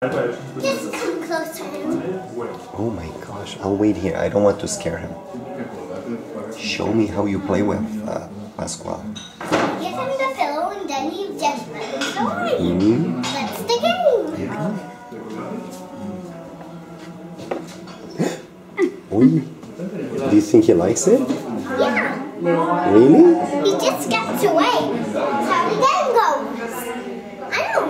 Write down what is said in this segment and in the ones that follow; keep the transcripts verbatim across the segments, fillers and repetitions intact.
Just come close to him. Oh my gosh, I'll wait here. I don't want to scare him. Show me how you play with uh, Pascual. Give him the pillow and then you just let him go. Mm-hmm. That's the game. Mm-hmm. Ooh. Do you think he likes it? Yeah. Really? He just gets away. That's how the game goes. I know.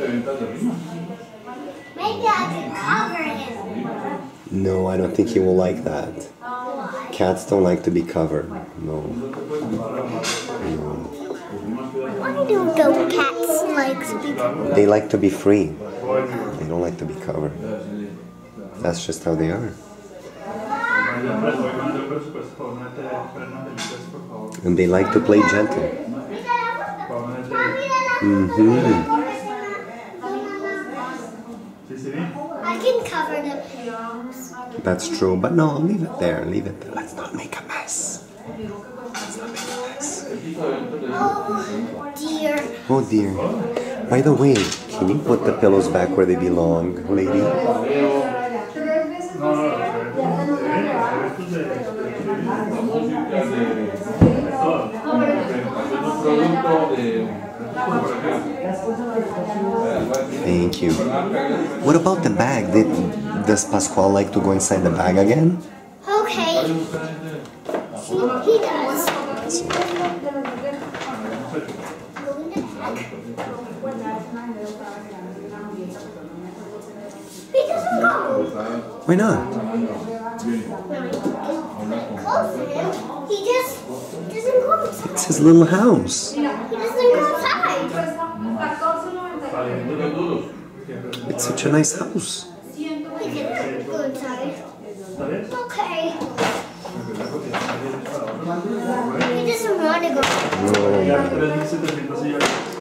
Maybe I can cover him. No, I don't think he will like that. Cats don't like to be covered. No. No. Why do those cats like to be covered? They like to be free. They don't like to be covered. That's just how they are. And they like to play gentle. Mm-hmm. I can cover the pillows. That's true, but no, leave it there. Leave it there. Let's not make a mess. Let's not make a mess. Oh dear. Oh dear. By the way, can you put the pillows back where they belong, lady? Thank you. What about the bag? Did, does Pascual like to go inside the bag again? Okay. He, he does. Go in the bag. He doesn't go. Why not? Close to him. He just doesn't go outside. It's his little house. He doesn't go outside. It's such a nice house. He can go inside. Okay. He doesn't want to go. No.